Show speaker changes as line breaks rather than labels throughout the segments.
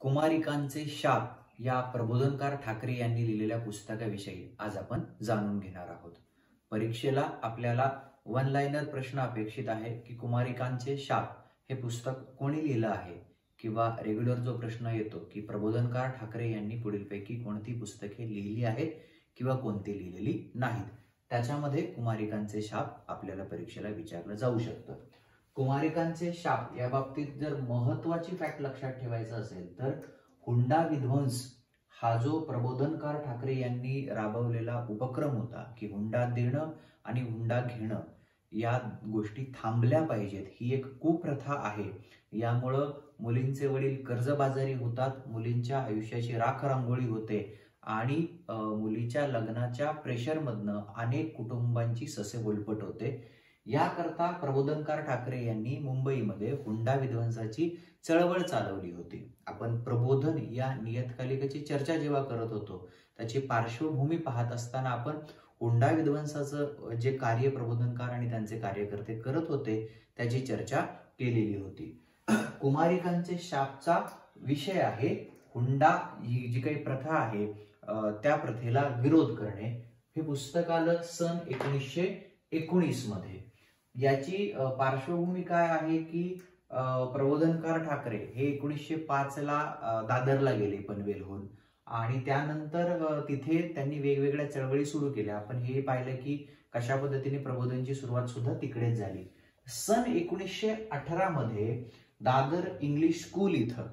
कुमारिकांचे शाप या प्रबोधनकार ठाकरे यांनी लिहिलेल्या पुस्तकाविषयी आज आपण जाणून घेणार आहोत। परीक्षेला आपल्याला वन लाइनर प्रश्न अपेक्षित आहे की कुमारिकांचे शाप हे पुस्तक कोणी लिहिलं आहे, किंवा रेग्युलर जो प्रश्न येतो की प्रबोधनकार ठाकरे यांनी पुढीलपैकी कोणती पुस्तके लिहिली आहेत किंवा कोणती लिहिलेली नाहीत, त्याच्यामध्ये कुमारिकांचे शाप आपल्याला परीक्षेला विचारलं जाऊ शकतं। कुमारिकांचे शाप या बाबतीत जर महत्त्वाची फॅक्ट लक्षात ठेवायचं असेल तर हुंडा विध्वंस हा जो प्रबोधनकार ठाकरे यांनी राबवलेला उपक्रम होता की हुंडा देणं आणि हुंडा घेणं या गोष्टी थांबल्या पाहिजेत, ही एक कुप्रथा आहे। यामुळं मुलींचे वडील कर्जबाजारी होतात, मुलींच्या आयुष्याची राख रांगोळी होते आणि मुलीच्या लग्नाच्या प्रेशरमधनं अनेक कुटुंबांची ससेबोलपट होते। याकरता प्रबोधनकार ठाकरे यांनी मुंबईमध्ये हुंडा विध्वंसाची चळवळ चालवली होती। आपण प्रबोधन या नियतकालिकाची चर्चा जेव्हा करत होतो त्याची पार्श्वभूमी पाहत असताना आपण हुंडा विध्वंसाचं जे कार्य प्रबोधनकार आणि त्यांचे कार्यकर्ते करत होते त्याची चर्चा केलेली होती। कुमारिकांचे शापचा विषय आहे हुंडा ही जी काही प्रथा आहे त्या प्रथेला विरोध करणे। हे पुस्तक आलं सन 1919 मध्ये। याची पार्श्वभूमी काय आहे की प्रबोधनकार ठाकरे हे 1905 ला दादरला गेले पनवेलहून, आणि त्यानंतर तिथे त्यांनी वेगवेगळ्या चळवळी सुरू केल्या। आपण हे पाहिलं की कशा पद्धतीने प्रबोधनची सुरुवात सुद्धा तिकडेच झाली। सन 1918 मध्ये दादर इंग्लिश स्कूल इथं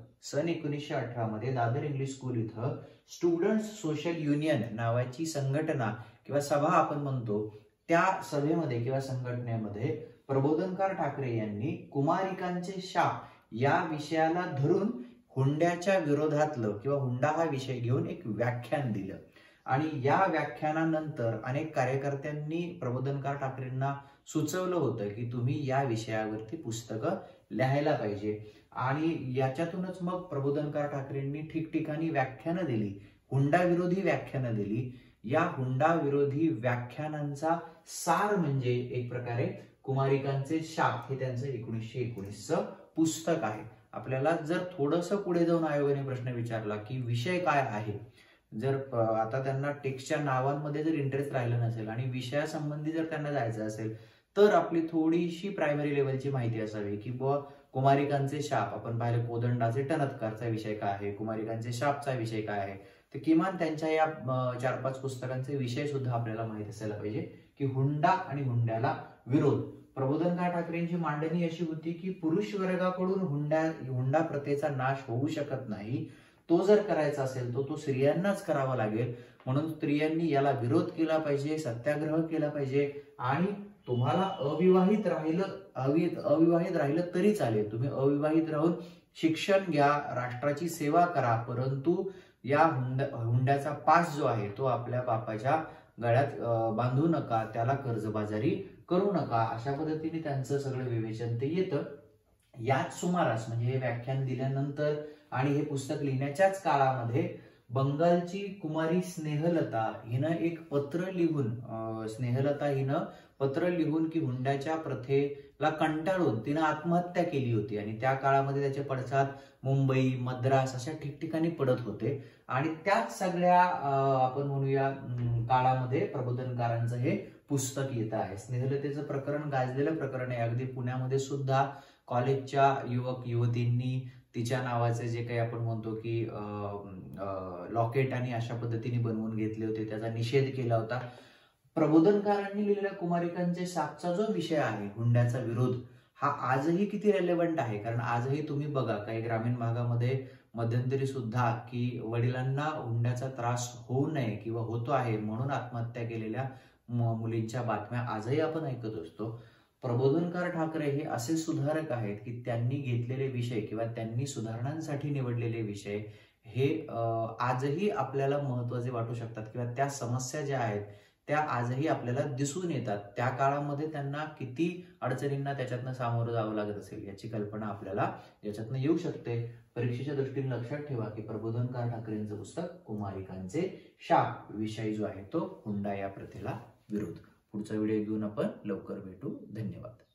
दादर इंग्लिश स्कूल इथं स्टुडंट्स सोशल युनियन नावाची संघटना किंवा सभा आपण म्हणतो, त्या सभेमध्ये किंवा संघटनेमध्ये प्रबोधनकार ठाकरे यांनी कुमारिकांचे शाप या विषयाला धरून हुंड्याच्या विरोधातलं किंवा हुंडा हा विषय घेऊन एक व्याख्यान दिलं। आणि या व्याख्यानानंतर अनेक कार्यकर्त्यांनी प्रबोधनकार ठाकरेंना सुचवलं होतं की तुम्ही या विषयावरती पुस्तकं लिहायला पाहिजे। आणि याच्यातूनच मग प्रबोधनकार ठाकरेंनी ठिकठिकाणी व्याख्यानं दिली, हुंडा विरोधी व्याख्यानं दिली। या हुंडा विरोधी व्याख्यानांचा सार म्हणजे एक प्रकारे कुमारिकांचे शाप हे त्यांचं 1919चं पुस्तक आहे। आपल्याला जर थोडंसं पुढे जाऊन आयोगाने प्रश्न विचारला की विषय काय आहे, जर आता त्यांना टेक्स्टच्या नावांमध्ये जर इंटरेस्ट राहिला नसेल आणि विषयासंबंधी जर त्यांना जायचं असेल तर आपली थोडीशी प्रायमरी लेवलची माहिती असावी की कुमारिकांचे शाप आपण पाहिलं कोदंडाचे टणत्कारचा विषय काय आहे, कुमारिकांचे शापचा विषय काय आहे, तर किमान त्यांच्या या 4-5 पुस्तकांचे विषय सुद्धा आपल्याला माहित असायला पाहिजे की हुंडा आणि हुंड्याला विरोध। प्रबोधनकार ठाकरेंची मांडणी अशी होती की पुरुष वर्गाकडून हुंडा प्रथेचा नाश होऊ शकत नाही, तो जर करायचा असेल तो स्त्रियांनाच करावा लागेल, म्हणून स्त्रियांनी याला विरोध केला पाहिजे, सत्याग्रह केला पाहिजे। आणि तुम्हाला अविवाहित राहिलं तरी चालेल, तुम्ही अविवाहित राहून शिक्षण घ्या, राष्ट्राची सेवा करा, परंतु या हुंड्याचा पास जो आहे तो आपल्या बापाच्या गळ्यात बांधू नका, त्याला कर्जबाजारी करू नका, अशा पद्धतीने त्यांचं सगळं विवेचन ते येतं। याच सुमारास म्हणजे हे व्याख्यान दिल्यानंतर आणि हे पुस्तक लिहिण्याच्याच काळामध्ये बंगालची कुमारी स्नेहलता हिनं एक पत्र लिहून की हुंड्याच्या प्रथेला कंटाळून तिनं आत्महत्या केली होती। आणि त्या काळामध्ये त्याचे पडसाद मुंबई, मद्रास अशा ठिकठिकाणी पडत होते। आणि त्याच सगळ्या आपण म्हणूया काळामध्ये प्रबोधनकारांचं हे पुस्तक येत आहे। स्नेहलतेचं प्रकरण गाजलेलं प्रकरण आहे। अगदी पुण्यामध्ये सुद्धा कॉलेजच्या युवक युवतींनी तिच्या नावाचे जे काही आपण म्हणतो की लॉकेट आणि अशा पद्धतीने बनवून घेतले होते, त्याचा निषेध केला होता। प्रबोधनकारांनी लिहिलेल्या कुमारिकांचे शापचा जो विषय आहे हुंड्याचा विरोध, हा आजही किती रेलेव्हंट आहे। कारण आजही तुम्ही बघा काही ग्रामीण भागामध्ये मध्यंतरी सुद्धा की वडिलांना हुंड्याचा त्रास होऊ नये किंवा होतो आहे म्हणून आत्महत्या केलेल्या मुलींच्या बातम्या आजही आपण ऐकत असतो। प्रबोधनकार ठाकरे हे असे सुधारक आहेत की त्यांनी घेतलेले विषय किंवा त्यांनी सुधारणांसाठी निवडलेले विषय हे आजही आपल्याला महत्त्वाचे वाटू शकतात, किंवा त्या समस्या ज्या आहेत त्या आजही आपल्याला दिसून येतात। त्या काळामध्ये त्यांना किती अडचणींना त्याच्यातनं सामोरं जावं लागत असेल याची कल्पना आपल्याला याच्यातनं येऊ शकते। परीक्षेच्या दृष्टीने लक्षात ठेवा की प्रबोधनकार ठाकरेंचं पुस्तक कुमारिकांचे शाप विषय जो आहे तो हुंडा या प्रथेला विरोध। पुढचा व्हिडिओ घेऊन आपण लवकर भेटू। धन्यवाद।